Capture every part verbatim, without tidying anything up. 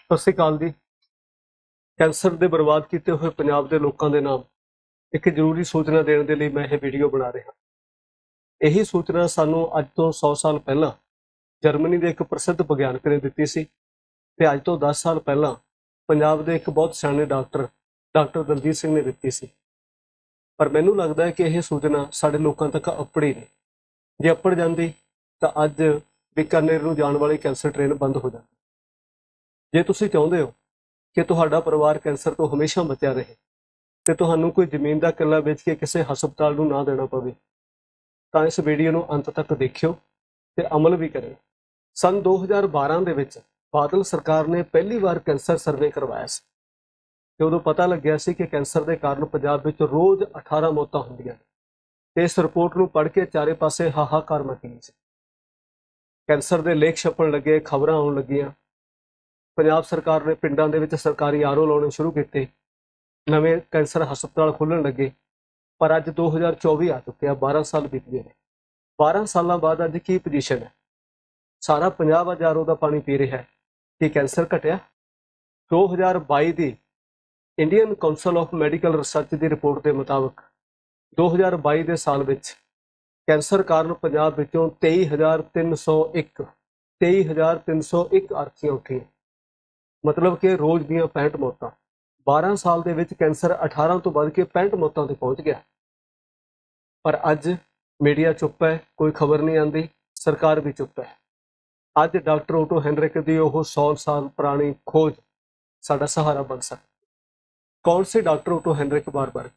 ਸਤਿ ਸ਼੍ਰੀ ਅਕਾਲ ਜੀ। ਕੈਂਸਰ ਦੇ ਬਰਬਾਦ ਕੀਤੇ ਹੋਏ ਪੰਜਾਬ ਦੇ ਲੋਕਾਂ ਦੇ ਨਾਮ ਇੱਕ ਜ਼ਰੂਰੀ ਸੂਚਨਾ ਦੇਣ ਦੇ ਲਈ ਮੈਂ ਇਹ ਵੀਡੀਓ ਬਣਾ ਰਿਹਾ। ਇਹੀ ਸੂਚਨਾ ਸਾਨੂੰ ਅੱਜ ਤੋਂ ਸੌ ਸਾਲ ਪਹਿਲਾਂ ਜਰਮਨੀ ਦੇ ਇੱਕ ਪ੍ਰਸਿੱਧ ਵਿਗਿਆਨਕ ਨੇ ਦਿੱਤੀ ਸੀ ਤੇ ਅੱਜ ਤੋਂ ਦਸ ਸਾਲ ਪਹਿਲਾਂ ਪੰਜਾਬ ਦੇ ਇੱਕ ਬਹੁਤ ਸਿਆਣੇ ਡਾਕਟਰ ਡਾਕਟਰ ਦਲਜੀਤ ਸਿੰਘ ਨੇ ਦਿੱਤੀ ਸੀ। ਪਰ ਮੈਨੂੰ ਲੱਗਦਾ ਹੈ ਕਿ ਇਹ ਸੂਚਨਾ ਸਾਡੇ ਲੋਕਾਂ ਤੱਕ ਅੱਪੜੀ ਨਹੀਂ। ਜੇ ਅੱਪੜ ਜਾਂਦੀ ਤਾਂ ਅੱਜ ਬੀਕਾਨੇਰ ਨੂੰ ਜਾਣ ਵਾਲੀ ਕੈਂਸਰ ਟ੍ਰੇਨ ਬੰਦ ਹੋ ਜਾਂਦੀ। ਜੇ ਤੁਸੀਂ ਚਾਹੁੰਦੇ ਹੋ ਕਿ ਤੁਹਾਡਾ ਪਰਿਵਾਰ ਕੈਂਸਰ ਤੋਂ ਹਮੇਸ਼ਾ ਬਚਿਆ ਰਹੇ ਤੇ ਤੁਹਾਨੂੰ ਕੋਈ ਜ਼ਮੀਨ ਦਾ ਕਿੱਲਾ ਵੇਚ ਕੇ ਕਿਸੇ ਹਸਪਤਾਲ ਨੂੰ ਨਾ ਦੇਣਾ ਪਵੇ ਤਾਂ ਇਸ ਵੀਡੀਓ ਨੂੰ ਅੰਤ ਤੱਕ ਦੇਖਿਓ ਤੇ ਅਮਲ ਵੀ ਕਰਿਓ। ਸੰਨ ਦੋ ਹਜ਼ਾਰ ਬਾਰਾਂ ਦੇ ਵਿੱਚ ਬਾਦਲ ਸਰਕਾਰ ਨੇ ਪਹਿਲੀ ਵਾਰ ਕੈਂਸਰ ਸਰਵੇ ਕਰਵਾਇਆ ਸੀ ਤੇ ਉਦੋਂ ਪਤਾ ਲੱਗਿਆ ਸੀ ਕਿ ਕੈਂਸਰ ਦੇ ਕਾਰਨ ਪੰਜਾਬ ਵਿੱਚ ਰੋਜ਼ ਅਠਾਰਾਂ ਮੌਤਾਂ ਹੁੰਦੀਆਂ ਨੇ ਤੇ ਇਸ ਰਿਪੋਰਟ ਨੂੰ ਪੜ੍ਹ ਕੇ ਚਾਰੇ ਪਾਸੇ ਹਾਹਾਕਾਰ ਮਚ ਗਈ ਸੀ। ਕੈਂਸਰ ਦੇ ਲੇਖ ਛਪਣ ਲੱਗੇ, ਖਬਰਾਂ ਆਉਣ ਲੱਗੀਆਂ। ਪੰਜਾਬ ਸਰਕਾਰ ਨੇ ਪਿੰਡਾਂ ਦੇ ਵਿੱਚ ਸਰਕਾਰੀ ਆਰਓ ਲਾਉਣੇ ਸ਼ੁਰੂ ਕੀਤੇ, ਨਵੇਂ ਕੈਂਸਰ ਹਸਪਤਾਲ ਖੁੱਲ੍ਹਣ ਲੱਗੇ। ਪਰ ਅੱਜ ਦੋ ਹਜ਼ਾਰ ਚੌਵੀ ਆ ਚੁੱਕਿਆ, ਬਾਰਾਂ ਸਾਲ ਬੀਤ ਗਏ ਨੇ। ਬਾਰਾਂ ਸਾਲਾਂ ਬਾਅਦ ਅੱਜ ਕੀ ਪੋਜੀਸ਼ਨ ਹੈ? ਸਾਰਾ ਪੰਜਾਬ ਅੱਜ ਆਰਓ ਦਾ ਪਾਣੀ ਪੀ ਰਿਹਾ ਹੈ। ਕੀ ਕੈਂਸਰ ਘਟਿਆ? ਦੋ ਹਜ਼ਾਰ ਬਾਈ ਦੀ Indian council of medical research ਦੀ ਰਿਪੋਰਟ ਦੇ ਮੁਤਾਬਕ ਦੋ ਹਜ਼ਾਰ ਬਾਈ ਦੇ ਸਾਲ ਵਿੱਚ ਕੈਂਸਰ ਕਾਰਨ ਪੰਜਾਬ ਵਿੱਚੋਂ ਤੇਈ ਹਜ਼ਾਰ ਤਿੰਨ ਸੌ ਇੱਕ ਤੇਈ ਹਜ਼ਾਰ ਤਿੰਨ ਸੌ ਇੱਕ ਅਰਥੀਆਂ ਉੱਠੀਆਂ, ਮਤਲਬ ਕਿ ਰੋਜ਼ ਦੀਆਂ ਪੈਂਹਠ ਮੌਤਾਂ। ਬਾਰਾਂ ਸਾਲ ਦੇ ਵਿੱਚ ਕੈਂਸਰ ਅਠਾਰਾਂ ਤੋਂ ਵੱਧ ਕੇ ਪੈਂਹਠ ਮੌਤਾਂ ਤੇ ਪਹੁੰਚ ਗਿਆ। ਪਰ ਅੱਜ ਮੀਡੀਆ ਚੁੱਪ ਹੈ, ਕੋਈ ਖਬਰ ਨਹੀਂ ਆਉਂਦੀ, ਸਰਕਾਰ ਵੀ ਚੁੱਪ ਹੈ। ਅੱਜ ਡਾਕਟਰ ਓਟੋ ਹੈਨਰਿਕ ਦੀ ਉਹ ਸੌ ਸਾਲ ਪੁਰਾਣੀ ਖੋਜ ਸਾਡਾ ਸਹਾਰਾ ਬਣ ਸਕਦੀ। ਕੌਣ ਸੀ ਡਾਕਟਰ ਓਟੋ ਹੈਨਰਿਕ ਬਾਰਬਰਗ?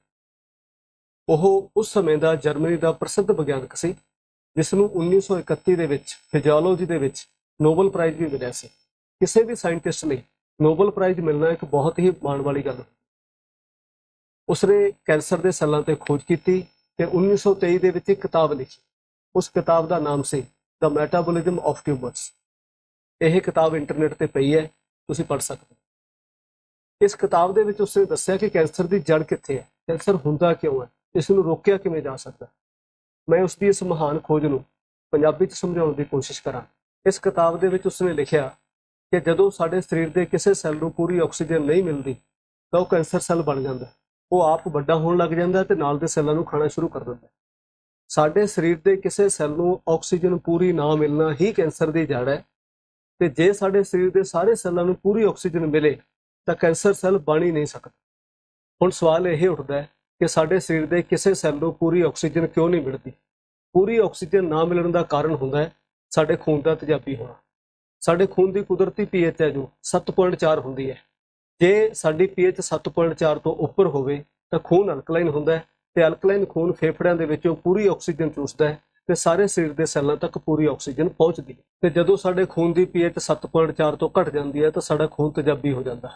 ਉਹ ਉਸ ਸਮੇਂ ਦਾ ਜਰਮਨੀ ਦਾ ਪ੍ਰਸਿੱਧ ਵਿਗਿਆਨਕ ਸੀ ਜਿਸ ਨੂੰ ਉੱਨੀ ਸੌ ਇਕੱਤੀ ਦੇ ਵਿੱਚ ਫਿਜ਼ੀਓਲੋਜੀ ਦੇ ਵਿੱਚ ਨੋਬਲ ਪ੍ਰਾਈਜ਼ ਵੀ ਮਿਲਿਆ ਸੀ। ਕਿਸੇ ਵੀ ਸਾਇੰਟਿਸਟ ਲਈ ਨੋਬਲ ਪ੍ਰਾਈਜ਼ ਮਿਲਣਾ ਇੱਕ ਬਹੁਤ ਹੀ ਮਾਣ ਵਾਲੀ ਗੱਲ। ਉਸਨੇ ਕੈਂਸਰ ਦੇ ਸੈੱਲਾਂ ਤੇ ਖੋਜ ਕੀਤੀ ਤੇ ਉੱਨੀ ਸੌ ਤੇਈ ਦੇ ਵਿੱਚ ਇੱਕ ਕਿਤਾਬ ਲਿਖੀ। ਉਸ ਕਿਤਾਬ ਦਾ ਨਾਮ ਸੀ ਦ ਮੈਟਾਬੋਲਿਜ਼ਮ ਆਫ ਟਿਊਮਰਸ। ਇਹ ਕਿਤਾਬ ਇੰਟਰਨੈਟ ਤੇ ਪਈ ਹੈ, ਤੁਸੀਂ ਪੜ੍ਹ ਸਕਦੇ ਹੋ। ਇਸ ਕਿਤਾਬ ਦੇ ਵਿੱਚ ਉਸਨੇ ਦੱਸਿਆ ਕਿ ਕੈਂਸਰ ਦੀ ਜੜ ਕਿੱਥੇ ਹੈ, ਕੈਂਸਰ ਹੁੰਦਾ ਕਿਉਂ ਹੈ, ਇਸ ਨੂੰ ਰੋਕਿਆ ਕਿਵੇਂ ਜਾ ਸਕਦਾ। ਮੈਂ ਉਸ ਦੀ ਇਸ ਮਹਾਨ ਖੋਜ ਨੂੰ ਪੰਜਾਬੀ 'ਚ ਸਮਝਾਉਣ ਦੀ ਕੋਸ਼ਿਸ਼ ਕਰਾਂ। ਇਸ ਕਿਤਾਬ ਦੇ ਵਿੱਚ ਉਸਨੇ ਲਿਖਿਆ ਕਿ ਜਦੋਂ ਸਾਡੇ ਸਰੀਰ ਦੇ ਕਿਸੇ ਸੈੱਲ ਨੂੰ ਪੂਰੀ ਆਕਸੀਜਨ ਨਹੀਂ ਮਿਲਦੀ ਤਾਂ ਉਹ ਕੈਂਸਰ ਸੈੱਲ ਬਣ ਜਾਂਦਾ। ਉਹ ਆਪ ਵੱਡਾ ਹੋਣ ਲੱਗ ਜਾਂਦਾ ਤੇ ਨਾਲ ਦੇ ਸੈੱਲਾਂ ਨੂੰ ਖਾਣਾ ਸ਼ੁਰੂ ਕਰ ਦਿੰਦਾ। ਸਾਡੇ ਸਰੀਰ ਦੇ ਕਿਸੇ ਸੈੱਲ ਨੂੰ ਆਕਸੀਜਨ ਪੂਰੀ ਨਾ ਮਿਲਣਾ ਹੀ ਕੈਂਸਰ ਦੀ ਜੜ ਹੈ ਤੇ ਜੇ ਸਾਡੇ ਸਰੀਰ ਦੇ ਸਾਰੇ ਸੈੱਲਾਂ ਨੂੰ ਪੂਰੀ ਆਕਸੀਜਨ ਮਿਲੇ ਤਾਂ ਕੈਂਸਰ ਸੈੱਲ ਬਣ ਹੀ ਨਹੀਂ ਸਕਦਾ। ਹੁਣ ਸਵਾਲ ਇਹ ਉੱਠਦਾ ਹੈ ਕਿ ਸਾਡੇ ਸਰੀਰ ਦੇ ਕਿਸੇ ਸੈੱਲ ਨੂੰ ਪੂਰੀ ਆਕਸੀਜਨ ਕਿਉਂ ਨਹੀਂ ਮਿਲਦੀ? ਪੂਰੀ ਆਕਸੀਜਨ ਨਾ ਮਿਲਣ ਦਾ ਕਾਰਨ ਹੁੰਦਾ ਹੈ ਸਾਡੇ ਖੂਨ ਦਾ ਤੇਜ਼ਾਬੀ ਹੋਣਾ। ਸਾਡੇ ਖੂਨ ਦੀ ਕੁਦਰਤੀ ਪੀਐਚ ਹੈ ਜੋ ਸੱਤ ਪੁਆਇੰਟ ਚਾਰ ਹੁੰਦੀ ਹੈ। ਜੇ ਸਾਡੀ ਪੀਐਚ ਸੱਤ ਪੁਆਇੰਟ ਚਾਰ ਤੋਂ ਉੱਪਰ ਹੋਵੇ ਤਾਂ ਖੂਨ ਅਲਕਲਾਈਨ ਹੁੰਦਾ ਹੈ ਤੇ ਅਲਕਲਾਈਨ ਖੂਨ ਫੇਫੜਿਆਂ ਦੇ ਵਿੱਚੋਂ ਪੂਰੀ ਆਕਸੀਜਨ ਚੂਸਦਾ ਹੈ ਤੇ ਸਾਰੇ ਸਰੀਰ ਦੇ ਸੈੱਲਾਂ ਤੱਕ ਪੂਰੀ ਆਕਸੀਜਨ ਪਹੁੰਚਦੀ ਹੈ। ਤੇ ਜਦੋਂ ਸਾਡੇ ਖੂਨ ਦੀ ਪੀਐਚ ਸੱਤ ਪੁਆਇੰਟ ਚਾਰ ਤੋਂ ਘਟ ਜਾਂਦੀ ਹੈ ਤਾਂ ਸਾਡਾ ਖੂਨ ਤੇਜ਼ਾਬੀ ਹੋ ਜਾਂਦਾ।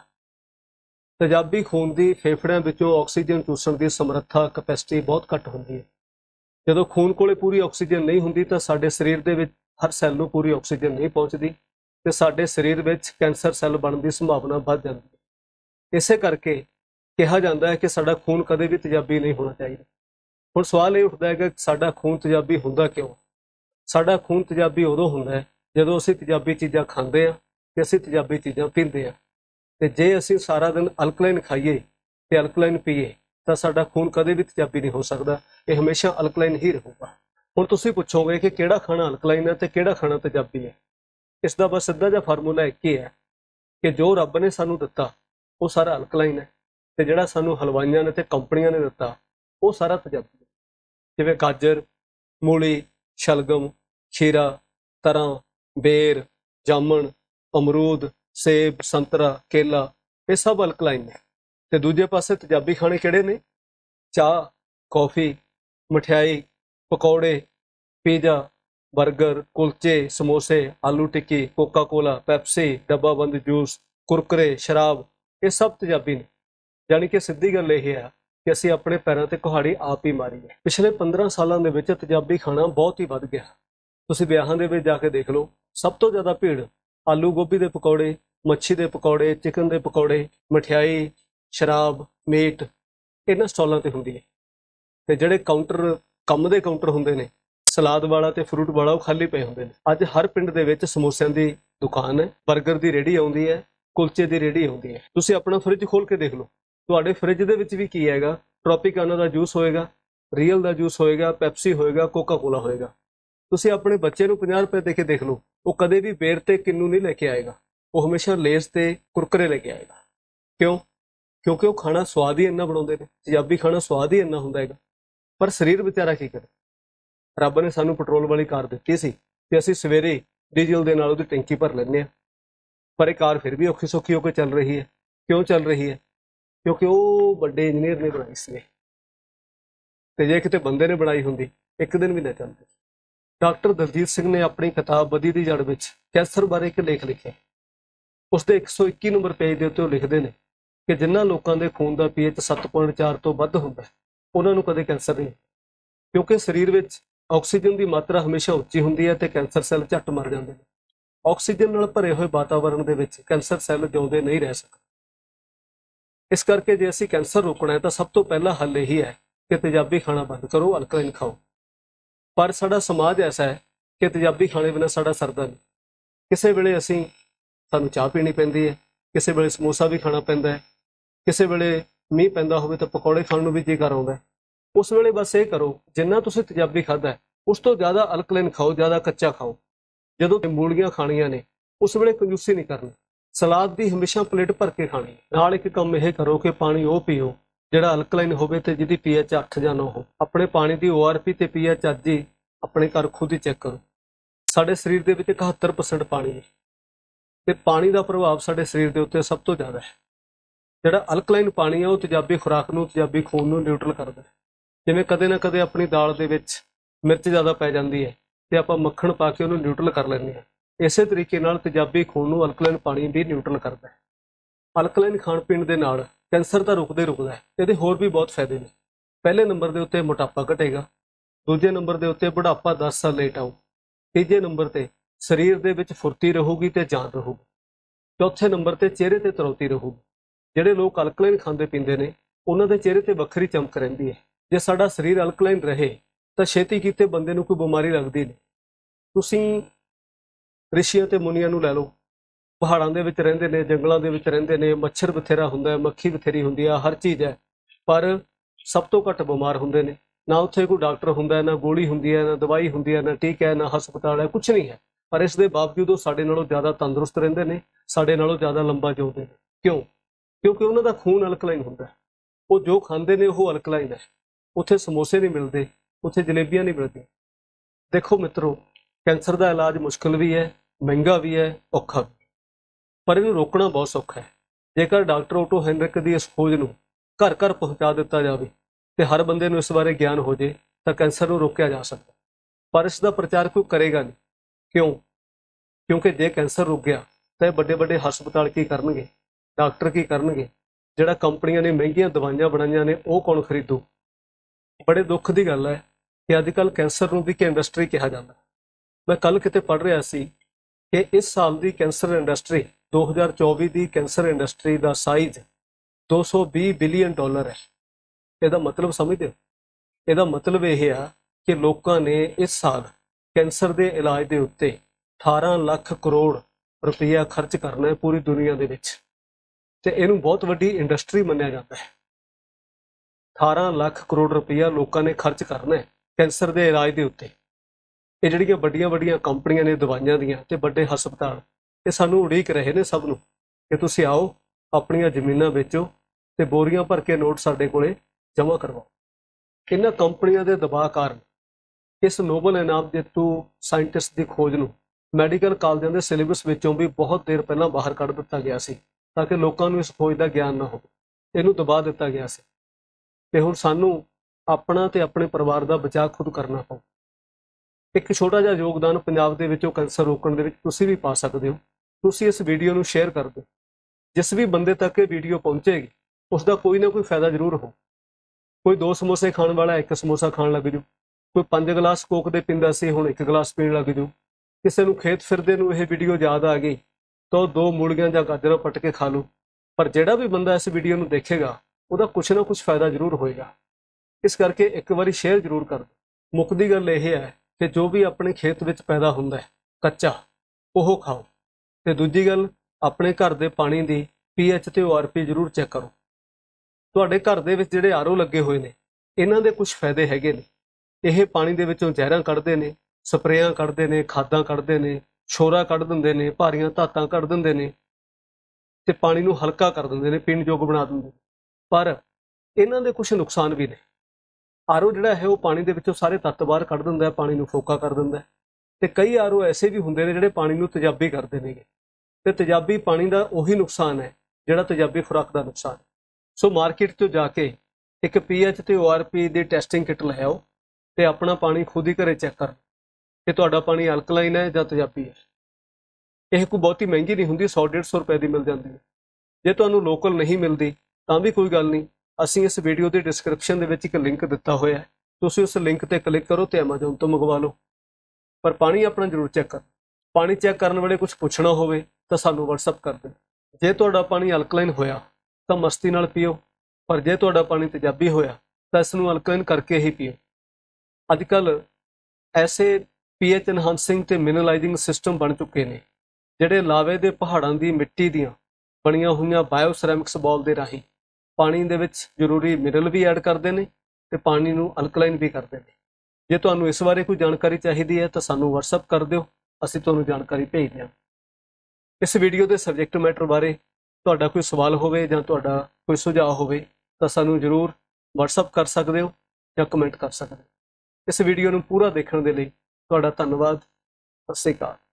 ਤੇਜ਼ਾਬੀ ਖੂਨ ਦੀ ਫੇਫੜਿਆਂ ਵਿੱਚੋਂ ਆਕਸੀਜਨ ਚੂਸਣ ਦੀ ਸਮਰੱਥਾ ਕੈਪੈਸਿਟੀ ਬਹੁਤ ਘੱਟ ਹੁੰਦੀ ਹੈ। ਜਦੋਂ ਖੂਨ ਕੋਲੇ ਪੂਰੀ ਆਕਸੀਜਨ ਨਹੀਂ ਹੁੰਦੀ ਤਾਂ ਸਾਡੇ ਸਰੀਰ ਦੇ ਵਿੱਚ ਹਰ ਸੈੱਲ ਨੂੰ ਪੂਰੀ ਆਕਸੀਜਨ ਨਹੀਂ ਪਹੁੰਚਦੀ ਤੇ ਸਾਡੇ ਸਰੀਰ ਵਿੱਚ ਕੈਂਸਰ ਸੈੱਲ ਬਣਨ ਦੀ ਸੰਭਾਵਨਾ ਵੱਧ ਜਾਂਦੀ ਹੈ। ਇਸੇ ਕਰਕੇ ਕਿਹਾ ਜਾਂਦਾ ਹੈ ਕਿ ਸਾਡਾ ਖੂਨ ਕਦੇ ਵੀ ਤੇਜ਼ਾਬੀ ਨਹੀਂ ਹੋਣਾ ਚਾਹੀਦਾ। ਹੁਣ ਸਵਾਲ ਇਹ ਉੱਠਦਾ ਹੈ ਕਿ ਸਾਡਾ ਖੂਨ ਤੇਜ਼ਾਬੀ ਹੁੰਦਾ ਕਿਉਂ? ਸਾਡਾ ਖੂਨ ਤੇਜ਼ਾਬੀ ਉਦੋਂ ਹੁੰਦਾ ਹੈ ਜਦੋਂ ਅਸੀਂ ਤੇਜ਼ਾਬੀ ਚੀਜ਼ਾਂ ਖਾਂਦੇ ਹਾਂ ਤੇ ਅਸੀਂ ਤੇਜ਼ਾਬੀ ਚੀਜ਼ਾਂ ਪੀਂਦੇ ਹਾਂ। ਤੇ ਜੇ ਅਸੀਂ ਸਾਰਾ ਦਿਨ ਅਲਕਲਾਈਨ ਖਾਈਏ ਤੇ ਅਲਕਲਾਈਨ ਪੀਏ ਤਾਂ ਸਾਡਾ ਖੂਨ ਕਦੇ ਵੀ ਤੇਜ਼ਾਬੀ ਨਹੀਂ ਹੋ ਸਕਦਾ, ਇਹ ਹਮੇਸ਼ਾ ਅਲਕਲਾਈਨ ਹੀ ਰਹੂਗਾ। ਹੁਣ ਤੁਸੀਂ ਪੁੱਛੋਗੇ ਕਿ ਕਿਹੜਾ ਖਾਣਾ ਅਲਕਲਾਈਨ ਹੈ ਤੇ ਕਿਹੜਾ ਖਾਣਾ ਤੇਜ਼ਾਬੀ ਹੈ। ਇਸ ਦਾ ਬਸ ਸਿੱਧਾ ਜਿਹਾ ਫਾਰਮੂਲਾ ਇੱਕ ਹੀ ਹੈ ਕਿ ਜੋ ਰੱਬ ਨੇ ਸਾਨੂੰ ਦਿੱਤਾ ਉਹ ਸਾਰਾ ਅਲਕਲਾਈਨ ਹੈ ਤੇ ਜਿਹੜਾ ਸਾਨੂੰ ਹਲਵਾਈਆਂ ਨੇ ਤੇ ਕੰਪਨੀਆਂ ਨੇ ਦਿੱਤਾ ਉਹ ਸਾਰਾ ਤੇਜ਼ਾਬੀ ਹੈ। ਜਿਵੇਂ ਗਾਜਰ, ਮੂਲੀ, ਸ਼ਲਗਮ, ਖੀਰਾ, ਤਰਾਂ, ਬੇਰ, ਜਾਮਣ, ਅਮਰੂਦ, ਸੇਬ, ਸੰਤਰਾ, ਕੇਲਾ, ਇਹ ਸਭ ਅਲਕਲਾਈਨ ਨੇ। ਤੇ ਦੂਜੇ ਪਾਸੇ ਤੇਜ਼ਾਬੀ ਖਾਣੇ ਕਿਹੜੇ ਨੇ? ਚਾਹ, ਕੌਫੀ, ਮਠਿਆਈ, ਪਕੌੜੇ, ਪੀਜ਼ਾ, ਬਰਗਰ, ਕੁਲਚੇ, ਸਮੋਸੇ, ਆਲੂ ਟਿੱਕੀ, ਕੋਕਾ ਕੋਲਾ, ਪੈਪਸੀ, ਡੱਬਾਬੰਦ ਜੂਸ, ਕੁਰਕਰੇ, ਸ਼ਰਾਬ, ਇਹ ਸਭ ਤੇਜ਼ਾਬੀ ਨੇ। ਯਾਨੀ ਕਿ ਸਿੱਧੀ ਗੱਲ ਇਹ ਹੈ ਕਿ ਅਸੀਂ ਆਪਣੇ ਪੈਰਾਂ ਤੇ ਕੁਹਾੜੀ ਆਪ ਹੀ ਮਾਰੀ ਹੈ। ਪਿਛਲੇ ਪੰਦਰਾਂ ਸਾਲਾਂ ਦੇ ਵਿੱਚ ਤੇਜ਼ਾਬੀ ਖਾਣਾ ਬਹੁਤ ਹੀ ਵੱਧ ਗਿਆ। ਤੁਸੀਂ ਵਿਆਹਾਂ ਦੇ ਵਿੱਚ ਜਾ ਕੇ ਦੇਖ ਲਓ, ਸਭ ਤੋਂ ਜ਼ਿਆਦਾ ਭੀੜ ਆਲੂ ਗੋਭੀ ਦੇ ਪਕੌੜੇ, ਮੱਛੀ ਦੇ ਪਕੌੜੇ, ਚਿਕਨ ਦੇ ਪਕੌੜੇ, ਮਠਿਆਈ, ਸ਼ਰਾਬ, ਮੀਟ, ਇਹਨਾਂ ਸਟਾਲਾਂ ਤੇ ਹੁੰਦੀ ਹੈ। ਤੇ ਜਿਹੜੇ ਕਾਊਂਟਰ ਕੰਮ ਦੇ ਕਾਊਂਟਰ ਹੁੰਦੇ ਨੇ, ਸਲਾਦ ਵਾਲਾ ਤੇ ਫਰੂਟ ਵਾਲਾ, ਉਹ ਖਾਲੀ ਪਏ ਹੁੰਦੇ ਨੇ। ਅੱਜ ਹਰ ਪਿੰਡ ਦੇ ਵਿੱਚ ਸਮੋਸਿਆਂ ਦੀ ਦੁਕਾਨ ਹੈ, 버ਗਰ ਦੀ ਰੇਹੜੀ ਆਉਂਦੀ ਹੈ, ਕੁਲਚੇ ਦੀ ਰੇਹੜੀ ਆਉਂਦੀ ਹੈ। ਤੁਸੀਂ ਆਪਣਾ ਫ੍ਰਿਜ ਖੋਲ ਕੇ ਦੇਖ ਲਓ, ਤੁਹਾਡੇ ਫ੍ਰਿਜ ਦੇ ਵਿੱਚ ਵੀ ਕੀ ਹੈਗਾ, ਟ੍ਰੋਪੀਕਾਨਾ ਦਾ ਜੂਸ ਹੋਏਗਾ, ਰੀਅਲ ਦਾ ਜੂਸ ਹੋਏਗਾ, ਪੈਪਸੀ ਹੋਏਗਾ, ਕੋਕਾ ਕੋਲਾ ਹੋਏਗਾ। ਤੁਸੀਂ ਆਪਣੇ ਬੱਚੇ ਨੂੰ ਪੰਜਾਹ ਰੁਪਏ ਦੇ ਕੇ ਦੇਖ ਲਓ, ਉਹ ਕਦੇ ਵੀ ਬੇਰ ਤੇ ਕਿੰਨੂ ਨਹੀਂ ਲੈ ਕੇ ਆਏਗਾ, ਉਹ ਹਮੇਸ਼ਾ ਲੇਸ ਤੇ ਕੁਰਕਰੇ ਲੈ ਕੇ ਆਏਗਾ। ਕਿਉਂ? ਕਿਉਂਕਿ ਉਹ ਖਾਣਾ ਸਵਾਦ ਹੀ ਇੰਨਾ ਬਣਾਉਂਦੇ ਨੇ, ਪੰਜਾਬੀ ਖਾਣਾ ਸਵਾਦ ਹੀ ਇੰਨਾ ਹੁੰਦਾ ਹੈਗਾ। ਪਰ ਸਰੀਰ ਵਿਚਾਰਾ ਕੀ ਕਰੇ? ਰੱਬ ਨੇ ਸਾਨੂੰ ਪੈਟਰੋਲ ਵਾਲੀ ਕਾਰ ਦਿੱਤੀ ਸੀ ਤੇ ਅਸੀਂ ਸਵੇਰੇ ਡੀਜ਼ਲ ਦੇ ਨਾਲ ਉਹਦੀ ਟੈਂਕੀ ਭਰ ਲੈਂਦੇ ਹਾਂ, ਪਰ ਇਹ ਕਾਰ ਫਿਰ ਵੀ ਔਖੀ ਸੌਖੀ ਹੋ ਕੇ ਚੱਲ ਰਹੀ ਹੈ। ਕਿਉਂ ਚੱਲ ਰਹੀ ਹੈ? ਕਿਉਂਕਿ ਉਹ ਵੱਡੇ ਇੰਜੀਨੀਅਰ ਨੇ ਬਣਾਈ ਸੀ, ਤੇ ਜੇ ਕਿਤੇ ਬੰਦੇ ਨੇ ਬਣਾਈ ਹੁੰਦੀ ਇੱਕ ਦਿਨ ਵੀ ਨਾ ਚੱਲਦੀ। ਡਾਕਟਰ ਦਲਜੀਤ ਸਿੰਘ ਨੇ ਆਪਣੀ ਕਿਤਾਬ ਬਦੀ ਦੀ ਜੜ ਵਿੱਚ ਕੈਂਸਰ ਬਾਰੇ ਇੱਕ ਲੇਖ ਲਿਖਿਆ। ਉਸਦੇ ਇੱਕ ਸੌ ਇੱਕੀ ਨੰਬਰ ਪੇਜ ਦੇ ਉੱਤੇ ਉਹ ਲਿਖਦੇ ਨੇ ਕਿ ਜਿਨ੍ਹਾਂ ਲੋਕਾਂ ਦੇ ਖੂਨ ਦਾ ਪੀਐਚ ਸੱਤ ਪੁਆਇੰਟ ਚਾਰ ਤੋਂ ਵੱਧ ਹੁੰਦਾ ਉਹਨਾਂ ਨੂੰ ਕਦੇ ਕੈਂਸਰ ਨਹੀਂ, ਕਿਉਂਕਿ ਸਰੀਰ ਵਿੱਚ ਆਕਸੀਜਨ ਦੀ ਮਾਤਰਾ ਹਮੇਸ਼ਾ ਉੱਚੀ ਹੁੰਦੀ ਹੈ ਤੇ ਕੈਂਸਰ ਸੈੱਲ ਝੱਟ ਮਰ ਜਾਂਦੇ ਨੇ। ਆਕਸੀਜਨ ਨਾਲ ਭਰੇ ਹੋਏ ਵਾਤਾਵਰਣ ਦੇ ਵਿੱਚ ਕੈਂਸਰ ਸੈੱਲ ਜਿਉਂਦੇ ਨਹੀਂ ਰਹਿ ਸਕਦੇ। ਇਸ ਕਰਕੇ ਜੇ ਅਸੀਂ ਕੈਂਸਰ ਰੋਕਣਾ ਹੈ ਤਾਂ ਸਭ ਤੋਂ ਪਹਿਲਾ ਹੱਲ ਇਹੀ ਹੈ ਕਿ ਤੇਜ਼ਾਬੀ ਖਾਣਾ ਬੰਦ ਕਰੋ, ਅਲਕਲਾਈਨ ਖਾਓ। ਪਰ ਸਾਡਾ ਸਮਾਜ ਐਸਾ ਹੈ ਕਿ ਤੇਜ਼ਾਬੀ ਖਾਣੇ ਬਿਨਾਂ ਸਾਡਾ ਸਰਦਾ ਨਹੀਂ। ਕਿਸੇ ਵੇਲੇ ਅਸੀਂ ਸਾਨੂੰ ਚਾਹ ਪੀਣੀ ਪੈਂਦੀ ਹੈ, ਕਿਸੇ ਵੇਲੇ ਸਮੋਸਾ ਵੀ ਖਾਣਾ ਪੈਂਦਾ ਹੈ, ਕਿਸੇ ਵੇਲੇ ਮੀਂਹ ਪੈਂਦਾ ਹੋਵੇ ਤਾਂ ਪਕੌੜੇ ਖਾਣ ਨੂੰ ਵੀ ਜੀ ਕਰ ਆਉਂਦਾ। ਉਸ ਵੇਲੇ ਬਸ ਇਹ ਕਰੋ, ਜਿੰਨਾ ਤੁਸੀਂ ਤੇਜ਼ਾਬੀ ਖਾਧਾ ਉਸ ਤੋਂ ਜ਼ਿਆਦਾ ਅਲਕਲਾਈਨ ਖਾਓ, ਜ਼ਿਆਦਾ ਕੱਚਾ ਖਾਓ। ਜਦੋਂ ਮੂਲੀਆਂ ਖਾਣੀਆਂ ਨੇ ਉਸ ਵੇਲੇ ਕੰਜੂਸੀ ਨਹੀਂ ਕਰਨੀ, ਸਲਾਦ ਦੀ ਹਮੇਸ਼ਾ ਪਲੇਟ ਭਰ ਕੇ ਖਾਣੀ। ਨਾਲ ਇੱਕ ਕੰਮ ਇਹ ਕਰੋ ਕਿ ਪਾਣੀ ਉਹ ਪੀਓ ਜਿਹੜਾ ਅਲਕਲਾਈਨ ਹੋਵੇ ਤੇ ਜਿਹਦੀ ਪੀਐਚ ਅੱਠ ਜਾਂ ਨੌ ਹੋ। ਆਪਣੇ ਪਾਣੀ ਦੀ ਓ ਆਰ ਪੀ ਤੇ ਪੀਐਚ ਅੱਜ ਹੀ ਆਪਣੇ ਘਰ ਖੁਦ ਹੀ ਚੈੱਕ ਕਰੋ। ਸਾਡੇ ਸਰੀਰ ਦੇ ਵਿੱਚ ਇਕਹੱਤਰ ਪਰਸੈਂਟ ਪਾਣੀ ਹੈ ਤੇ ਪਾਣੀ ਦਾ ਪ੍ਰਭਾਵ ਸਾਡੇ ਸਰੀਰ ਦੇ ਉੱਤੇ ਸਭ ਤੋਂ ਜ਼ਿਆਦਾ ਹੈ। ਜਿਹੜਾ ਅਲਕਲਾਈਨ ਪਾਣੀ ਹੈ ਉਹ ਤੇਜ਼ਾਬੀ ਖੁਰਾਕ ਨੂੰ, ਤੇਜ਼ਾਬੀ ਖੂਨ ਨੂੰ ਨਿਊਟਰਲ ਕਰਦਾ ਹੈ। ਜਿਵੇਂ ਕਦੇ ਨਾ ਕਦੇ ਆਪਣੀ ਦਾਲ ਦੇ ਵਿੱਚ ਮਿਰਚ ਜ਼ਿਆਦਾ ਪੈ ਜਾਂਦੀ ਹੈ ਤੇ ਆਪਾਂ ਮੱਖਣ ਪਾ ਕੇ ਉਹਨੂੰ ਨਿਊਟਰਲ ਕਰ ਲੈਂਦੇ ਹਾਂ, ਇਸੇ ਤਰੀਕੇ ਨਾਲ ਤੇਜ਼ਾਬੀ ਖੂਨ ਨੂੰ ਅਲਕਲਾਈਨ ਪਾਣੀ ਵੀ ਨਿਊਟਰਲ ਕਰਦਾ ਹੈ। ਅਲਕਲਾਈਨ ਖਾਣ ਪੀਣ ਦੇ ਨਾਲ ਕੈਂਸਰ ਤਾਂ ਰੁਕਦੇ ਰੁਕਦਾ ਹੈ, ਇਹਦੇ ਹੋਰ ਵੀ ਬਹੁਤ ਫਾਇਦੇ ਨੇ। ਪਹਿਲੇ ਨੰਬਰ ਦੇ ਉੱਤੇ ਮੋਟਾਪਾ ਘਟੇਗਾ, ਦੂਜੇ ਨੰਬਰ ਦੇ ਉੱਤੇ ਬੁਢਾਪਾ ਦਸ ਸਾਲ ਲੇਟ ਆਊ, ਤੀਜੇ ਨੰਬਰ ਤੇ ਸਰੀਰ ਦੇ ਵਿੱਚ ਫੁਰਤੀ ਰਹੂਗੀ ਤੇ ਜਾਨ ਰਹੂਗੀ, ਚੌਥੇ ਨੰਬਰ ਤੇ ਚਿਹਰੇ ਤੇ ਤਰੋਤੀ ਰਹੂਗੀ। ਜਿਹੜੇ ਲੋਕ ਅਲਕਲਾਈਨ ਖਾਂਦੇ ਪੀਂਦੇ ਨੇ ਉਹਨਾਂ ਦੇ ਚਿਹਰੇ ਤੇ ਵੱਖਰੀ ਚਮਕ ਰਹਿੰਦੀ ਹੈ। ਜੇ ਸਾਡਾ ਸਰੀਰ ਅਲਕਲਾਈਨ ਰਹੇ ਤਾਂ ਛੇਤੀ ਕੀਤੇ ਬੰਦੇ ਨੂੰ ਕੋਈ ਬਿਮਾਰੀ ਲੱਗਦੀ ਨਹੀਂ। ਤੁਸੀਂ ਰਿਸ਼ੀਆਂ ਤੇ ਮੁਨੀਆਂ ਨੂੰ ਲੈ ਲਓ, ਪਹਾੜਾਂ ਦੇ ਵਿੱਚ ਰਹਿੰਦੇ ਨੇ, ਜੰਗਲਾਂ ਦੇ ਵਿੱਚ ਰਹਿੰਦੇ ਨੇ, ਮੱਛਰ ਬਥੇਰਾ ਹੁੰਦਾ ਹੈ, ਮੱਖੀ ਬਥੇਰੀ ਹੁੰਦੀ ਆ, ਹਰ ਚੀਜ਼ ਹੈ, ਪਰ ਸਭ ਤੋਂ ਘੱਟ ਬਿਮਾਰ ਹੁੰਦੇ ਨੇ। ਨਾ ਉੱਥੇ ਕੋਈ ਡਾਕਟਰ ਹੁੰਦਾ, ਨਾ ਗੋਲੀ ਹੁੰਦੀ ਹੈ, ਨਾ ਦਵਾਈ ਹੁੰਦੀ ਹੈ, ਨਾ ਟੀਕਾ ਹੈ, ਨਾ ਹਸਪਤਾਲ ਹੈ, ਕੁਛ ਨਹੀਂ ਹੈ। ਪਰ ਇਸ ਦੇ ਬਾਵਜੂਦ ਉਹ ਸਾਡੇ ਨਾਲੋਂ ਜ਼ਿਆਦਾ ਤੰਦਰੁਸਤ ਰਹਿੰਦੇ ਨੇ, ਸਾਡੇ ਨਾਲੋਂ ਜ਼ਿਆਦਾ ਲੰਬਾ ਜਿਉਂਦੇ ਨੇ। ਕਿਉਂ? ਕਿਉਂਕਿ ਉਹਨਾਂ ਦਾ ਖੂਨ ਅਲਕਲਾਈਨ ਹੁੰਦਾ। ਉਹ ਜੋ ਖਾਂਦੇ ਨੇ ਉਹ ਅਲਕਲਾਈਨ ਹੈ। ਉੱਥੇ ਸਮੋਸੇ ਨਹੀਂ ਮਿਲਦੇ, ਉੱਥੇ ਜਲੇਬੀਆਂ ਨਹੀਂ ਮਿਲਦੀਆਂ। ਦੇਖੋ ਮਿੱਤਰੋ, ਕੈਂਸਰ ਦਾ ਇਲਾਜ ਮੁਸ਼ਕਲ ਵੀ ਹੈ, ਮਹਿੰਗਾ ਵੀ ਹੈ, ਔਖਾ ਵੀ, ਪਰ ਇਹਨੂੰ ਰੋਕਣਾ ਬਹੁਤ ਸੌਖਾ ਹੈ। ਜੇਕਰ ਡਾਕਟਰ ਓਟੋ ਹੈਨਰਿਕ ਦੀ ਇਸ ਖੋਜ ਨੂੰ ਘਰ ਘਰ ਪਹੁੰਚਾ ਦਿੱਤਾ ਜਾਵੇ ਤੇ ਹਰ ਬੰਦੇ ਨੂੰ ਇਸ ਬਾਰੇ ਗਿਆਨ ਹੋ ਜੇ ਤਾਂ ਕੈਂਸਰ ਨੂੰ ਰੋਕਿਆ ਜਾ ਸਕਦਾ। ਪਰ ਇਸ ਦਾ ਪ੍ਰਚਾਰ ਕੋਈ ਕਰੇਗਾ ਨਹੀਂ। ਕਿਉਂ? ਕਿਉਂਕਿ ਜੇ ਕੈਂਸਰ ਰੁਕ ਗਿਆ ਤਾਂ ਇਹ ਵੱਡੇ ਵੱਡੇ ਹਸਪਤਾਲ ਕੀ ਕਰਨਗੇ, ਡਾਕਟਰ ਕੀ ਕਰਨਗੇ, ਜਿਹੜਾ ਕੰਪਨੀਆਂ ਨੇ ਮਹਿੰਗੀਆਂ ਦਵਾਈਆਂ ਬਣਾਈਆਂ ਨੇ ਉਹ ਕੌਣ ਖਰੀਦੂ? ਬੜੇ ਦੁੱਖ ਦੀ ਗੱਲ ਹੈ ਕਿ ਅੱਜ ਕੱਲ੍ਹ ਕੈਂਸਰ ਨੂੰ ਵੀ ਕਿ ਇੰਡਸਟਰੀ ਕਿਹਾ ਜਾਂਦਾ। ਮੈਂ ਕੱਲ੍ਹ ਕਿਤੇ ਪੜ੍ਹ ਰਿਹਾ ਸੀ ਕਿ ਇਸ ਸਾਲ ਦੀ ਕੈਂਸਰ ਇੰਡਸਟਰੀ, ਦੋ ਹਜ਼ਾਰ ਚੌਵੀ ਦੀ ਕੈਂਸਰ ਇੰਡਸਟਰੀ ਦਾ ਸਾਈਜ਼ ਦੋ ਸੌ ਵੀਹ ਬਿਲੀਅਨ ਡਾਲਰ ਹੈ। ਇਹਦਾ ਮਤਲਬ ਸਮਝਦੇ ਹੋ? ਇਹਦਾ ਮਤਲਬ ਇਹ ਆ ਕਿ ਲੋਕਾਂ ਨੇ ਇਸ ਸਾਲ ਕੈਂਸਰ ਦੇ ਇਲਾਜ ਦੇ ਉੱਤੇ ਅਠਾਰਾਂ ਲੱਖ ਕਰੋੜ ਰੁਪਈਆ ਖਰਚ ਕਰਨਾ ਹੈ ਪੂਰੀ ਦੁਨੀਆ ਦੇ ਵਿੱਚ, ਤੇ ਇਹਨੂੰ ਬਹੁਤ ਵੱਡੀ ਇੰਡਸਟਰੀ ਮੰਨਿਆ ਜਾਂਦਾ ਹੈ। ਅਠਾਰਾਂ ਲੱਖ ਕਰੋੜ ਰੁਪਈਆ ਲੋਕਾਂ ਨੇ ਖਰਚ ਕਰਨਾ ਹੈ ਕੈਂਸਰ ਦੇ ਇਲਾਜ ਦੇ ਉੱਤੇ। ਇਹ ਜਿਹੜੀਆਂ ਵੱਡੀਆਂ ਵੱਡੀਆਂ ਕੰਪਨੀਆਂ ਨੇ ਦਵਾਈਆਂ ਦੀਆਂ ਤੇ ਵੱਡੇ ਹਸਪਤਾਲ, ਇਹ ਸਾਨੂੰ ਉਡੀਕ ਰਹੇ ਨੇ ਸਭ ਨੂੰ ਕਿ ਤੁਸੀਂ ਆਓ, ਆਪਣੀਆਂ ਜ਼ਮੀਨਾਂ ਵੇਚੋ ਤੇ ਬੋਰੀਆਂ ਭਰ ਕੇ ਨੋਟ ਸਾਡੇ ਕੋਲੇ ਜਮ੍ਹਾਂ ਕਰਵਾਓ। ਇਹਨਾਂ ਕੰਪਨੀਆਂ ਦੇ ਦਬਾਅ ਕਾਰਨ ਇਸ ਨੋਬਲ ਇਨਾਮ ਜੇਤੂ ਸਾਇੰਟਿਸਟ ਦੀ ਖੋਜ ਨੂੰ ਮੈਡੀਕਲ ਕਾਲਜਾਂ ਦੇ ਸਿਲੇਬਸ ਵਿੱਚੋਂ ਵੀ ਬਹੁਤ ਦੇਰ ਪਹਿਲਾਂ ਬਾਹਰ ਕੱਢ ਦਿੱਤਾ ਗਿਆ ਸੀ, ਤਾਂ ਕਿ ਲੋਕਾਂ ਨੂੰ ਇਸ ਖੋਜ ਦਾ ਗਿਆਨ ਨਾ ਹੋਵੇ। ਇਹਨੂੰ ਦਬਾ ਦਿੱਤਾ ਗਿਆ ਸੀ ਤੇ ਹੁਣ ਸਾਨੂੰ ਆਪਣਾ ਤੇ ਆਪਣੇ ਪਰਿਵਾਰ ਦਾ ਬਚਾਅ ਖੁਦ ਕਰਨਾ ਪਊ। ਇੱਕ ਛੋਟਾ ਜਿਹਾ ਯੋਗਦਾਨ ਪੰਜਾਬ ਦੇ ਵਿੱਚੋਂ ਕੈਂਸਰ ਰੋਕਣ ਦੇ ਵਿੱਚ ਤੁਸੀਂ ਵੀ ਪਾ ਸਕਦੇ ਹੋ। ਤੁਸੀਂ ਇਸ ਵੀਡੀਓ ਨੂੰ ਸ਼ੇਅਰ ਕਰ ਦਿਓ। ਜਿਸ ਵੀ ਬੰਦੇ ਤੱਕ ਇਹ ਵੀਡੀਓ ਪਹੁੰਚੇਗੀ ਉਸ ਦਾ ਕੋਈ ਨਾ ਕੋਈ ਫਾਇਦਾ ਜ਼ਰੂਰ ਹੋ। ਕੋਈ ਦੋ ਸਮੋਸੇ ਖਾਣ ਵਾਲਾ ਇੱਕ ਸਮੋਸਾ ਖਾਣ ਲੱਗ ਜੂ, ਕੋਈ ਪੰਜ ਗਲਾਸ ਕੋਕ ਦੇ ਪੀਂਦਾ ਸੀ ਹੁਣ ਇੱਕ ਗਲਾਸ ਪੀਣ ਲੱਗ ਜੂ, ਕਿਸੇ ਨੂੰ ਖੇਤ ਫਿਰਦੇ ਨੂੰ ਇਹ ਵੀਡੀਓ ਯਾਦ ਆ ਗਈ ਤਾਂ ਉਹ ਦੋ ਮੂਲੀਆਂ ਜਾਂ ਗਾਜਰਾਂ ਪੱਟ ਕੇ ਖਾ ਲੂ। ਪਰ ਜਿਹੜਾ ਵੀ ਬੰਦਾ ਇਸ ਵੀਡੀਓ ਨੂੰ ਦੇਖੇਗਾ ਉਹਦਾ ਕੁਛ ਨਾ ਕੁਛ ਫਾਇਦਾ ਜ਼ਰੂਰ ਹੋਏਗਾ। ਇਸ ਕਰਕੇ ਇੱਕ ਵਾਰੀ ਸ਼ੇਅਰ ਜ਼ਰੂਰ ਕਰ ਦਿਓ। ਮੁੱਕਦੀ ਗੱਲ ਇਹ ਹੈ ਕਿ ਜੋ ਵੀ ਆਪਣੇ ਖੇਤ ਵਿੱਚ ਪੈਦਾ ਹੁੰਦਾ ਹੈ ਕੱਚਾ, ਉਹ ਖਾਓ। ਤੇ ਦੂਜੀ ਗੱਲ, ਆਪਣੇ ਘਰ ਦੇ ਪਾਣੀ ਦੀ ਪੀਐਚ ਤੇ ਓਆਰਪੀ ਜ਼ਰੂਰ ਚੈੱਕ ਕਰੋ। ਤੁਹਾਡੇ ਘਰ ਦੇ ਵਿੱਚ ਜਿਹੜੇ ਆਰਓ ਲੱਗੇ ਹੋਏ ਨੇ ਇਹਨਾਂ ਦੇ ਕੁਝ ਫਾਇਦੇ ਹੈਗੇ ਨੇ। ਇਹ ਪਾਣੀ ਦੇ ਵਿੱਚੋਂ ਜ਼ਹਿਰਾਂ ਕੱਢਦੇ ਨੇ, ਸਪਰੇਆਂ ਕੱਢਦੇ ਨੇ, ਖਾਦਾਂ ਕੱਢਦੇ ਨੇ, ਸ਼ੋਰਾ ਕੱਢ ਦਿੰਦੇ ਨੇ, ਭਾਰੀਆਂ ਧਾਤਾਂ ਕੱਢ ਦਿੰਦੇ ਨੇ ਤੇ ਪਾਣੀ ਨੂੰ ਹਲਕਾ ਕਰ ਦਿੰਦੇ ਨੇ, ਪੀਣ ਯੋਗ ਬਣਾ ਦਿੰਦੇ ਨੇ। ਪਰ ਇਹਨਾਂ ਦੇ ਕੁਝ ਨੁਕਸਾਨ ਵੀ ਨੇ। ਆਰਓ ਜਿਹੜਾ ਹੈ ਉਹ ਪਾਣੀ ਦੇ ਵਿੱਚੋਂ ਸਾਰੇ ਤੱਤ ਬਾਹਰ ਕੱਢ ਦਿੰਦਾ ਹੈ, ਪਾਣੀ ਨੂੰ ਫੋਕਾ ਕਰ ਦਿੰਦਾ ਹੈ। ਤੇ ਕਈ ਆਰਓ ਐਸੇ ਵੀ ਹੁੰਦੇ ਨੇ ਜਿਹੜੇ ਪਾਣੀ ਨੂੰ ਤੇਜ਼ਾਬੀ ਕਰਦੇ ਨੇਗੇ, ਤੇ ਤੇਜ਼ਾਬੀ ਪਾਣੀ ਦਾ ਉਹੀ ਨੁਕਸਾਨ ਹੈ ਜਿਹੜਾ ਤੇਜ਼ਾਬੀ ਖੁਰਾਕ ਦਾ ਨੁਕਸਾਨ ਹੈ। ਸੋ ਮਾਰਕੀਟ 'ਚੋਂ ਜਾ ਕੇ ਇੱਕ ਪੀਐਚ ਤੇ ਓਆਰਪੀ ਦੀ ਟੈਸਟਿੰਗ ਕਿੱਟ ਲੈ ਆਓ ਤੇ ਆਪਣਾ ਪਾਣੀ ਖੁਦ ਹੀ ਘਰੇ ਚੈੱਕ ਕਰ ਕਿ ਤੁਹਾਡਾ ਪਾਣੀ ਅਲਕਲਾਈਨ ਹੈ ਜਾਂ ਤੇਜ਼ਾਬੀ ਹੈ। ਇਹ ਕੋਈ ਬਹੁਤੀ ਮਹਿੰਗੀ ਨਹੀਂ ਹੁੰਦੀ, ਸੌ ਡੇਢ ਸੌ ਰੁਪਏ ਦੀ ਮਿਲ ਜਾਂਦੀ ਹੈ। ਜੇ ਤੁਹਾਨੂੰ ਲੋਕਲ ਨਹੀਂ ਮਿਲਦੀ ਤਾਂ ਵੀ ਕੋਈ ਗੱਲ ਨਹੀਂ, ਅਸੀਂ ਇਸ ਵੀਡੀਓ ਦੇ ਡਿਸਕ੍ਰਿਪਸ਼ਨ ਦੇ ਵਿੱਚ ਇੱਕ ਲਿੰਕ ਦਿੱਤਾ ਹੋਇਆ ਹੈ, ਤੁਸੀਂ ਉਸ ਲਿੰਕ ਤੇ ਕਲਿੱਕ ਕਰੋ ਤੇ ਐਮਾਜ਼ੋਨ ਤੋਂ ਮੰਗਵਾ ਲਓ। ਪਰ ਪਾਣੀ ਆਪਣਾ ਜ਼ਰੂਰ ਚੈੱਕ ਕਰੋ। ਪਾਣੀ ਚੈੱਕ ਕਰਨ ਵੇਲੇ ਕੁਝ ਪੁੱਛਣਾ ਹੋਵੇ ਤਾਂ ਸਾਨੂੰ ਵਟਸਐਪ ਕਰ ਦਿਓ। ਜੇ ਤੁਹਾਡਾ ਪਾਣੀ ਅਲਕਲਾਈਨ ਹੋਇਆ ਤਾਂ ਮਸਤੀ ਨਾਲ ਪੀਓ, ਪਰ ਜੇ ਤੁਹਾਡਾ ਪਾਣੀ ਤੇਜ਼ਾਬੀ ਹੋਇਆ ਤਾਂ ਇਸ ਨੂੰ ਅਲਕਲਾਈਨ ਕਰਕੇ ਹੀ ਪੀਓ। ਅੱਜ ਕੱਲ੍ਹ ਐਸੇ ਪੀਐਚ ਐਨਹਾਂਸਿੰਗ ਤੇ ਮਿਨਰਲਾਈਜ਼ਿੰਗ ਸਿਸਟਮ ਬਣ ਚੁੱਕੇ ਨੇ ਜਿਹੜੇ ਲਾਵੇ ਦੇ ਪਹਾੜਾਂ ਦੀ ਮਿੱਟੀ ਦੀਆਂ ਬਣੀਆਂ ਹੋਈਆਂ ਬਾਇਓਸਰੈਮਿਕਸ ਬਾਲ ਦੇ ਰਾਹੀਂ ਪਾਣੀ ਦੇ ਵਿੱਚ ਜ਼ਰੂਰੀ ਮਿਨਰਲ ਵੀ ਐਡ ਕਰਦੇ ਨੇ ਤੇ ਪਾਣੀ ਨੂੰ ਅਲਕਲਾਈਨ ਵੀ ਕਰਦੇ ਨੇ। ਜੇ ਤੁਹਾਨੂੰ ਇਸ ਬਾਰੇ ਕੋਈ ਜਾਣਕਾਰੀ ਚਾਹੀਦੀ ਹੈ ਤਾਂ ਸਾਨੂੰ ਵਟਸਐਪ ਕਰ ਦਿਓ, ਅਸੀਂ ਤੁਹਾਨੂੰ ਜਾਣਕਾਰੀ ਭੇਜ ਦਿਆਂਗੇ। ਇਸ ਵੀਡੀਓ ਦੇ ਸਬਜੈਕਟ ਮੈਟਰ ਬਾਰੇ ਤੁਹਾਡਾ ਕੋਈ ਸਵਾਲ ਹੋਵੇ ਜਾਂ ਤੁਹਾਡਾ ਕੋਈ ਸੁਝਾਅ ਹੋਵੇ ਤਾਂ ਸਾਨੂੰ ਜ਼ਰੂਰ ਵਟਸਐਪ ਕਰ ਸਕਦੇ ਹੋ ਜਾਂ ਕਮੈਂਟ ਕਰ ਸਕਦੇ ਹੋ। ਇਸ ਵੀਡੀਓ ਨੂੰ ਪੂਰਾ ਦੇਖਣ ਦੇ ਲਈ ਤੁਹਾਡਾ ਧੰਨਵਾਦ। ਸਤਿ ਸ਼੍ਰੀ ਅਕਾਲ।